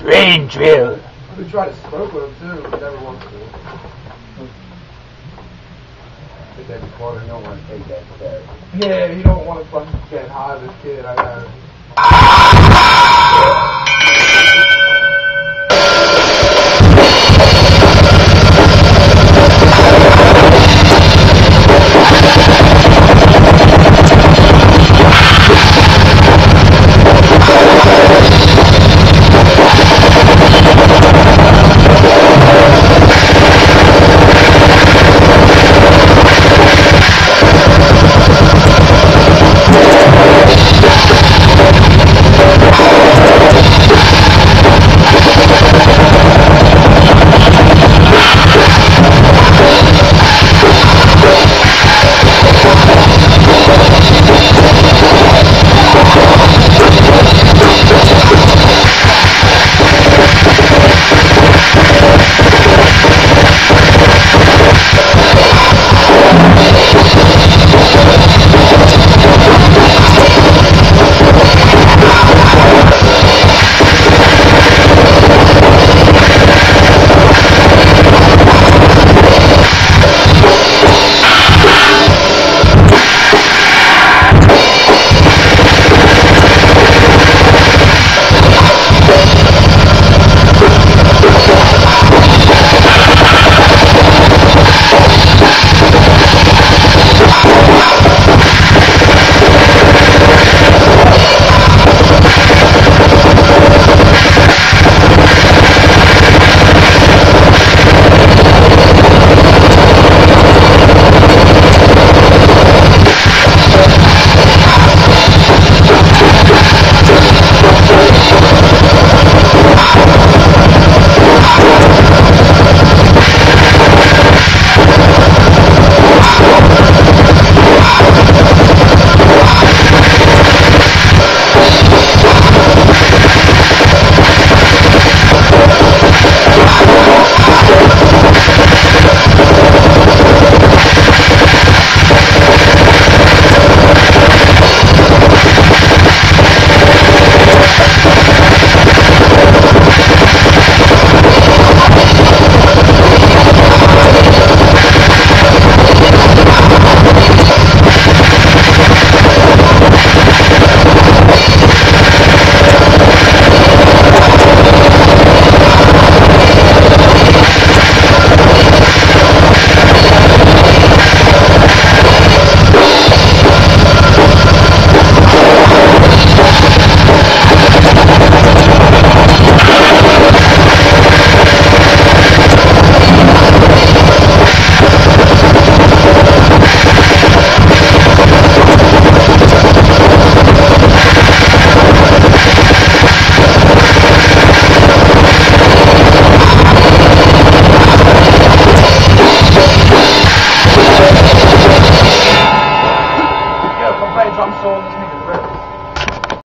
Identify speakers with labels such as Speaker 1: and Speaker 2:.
Speaker 1: Rangeville.
Speaker 2: We tried to smoke with him too, but never worked for him.
Speaker 3: But then Porter don't want to take that step.
Speaker 2: Yeah, you don't want to fucking get high with this kid. I got it.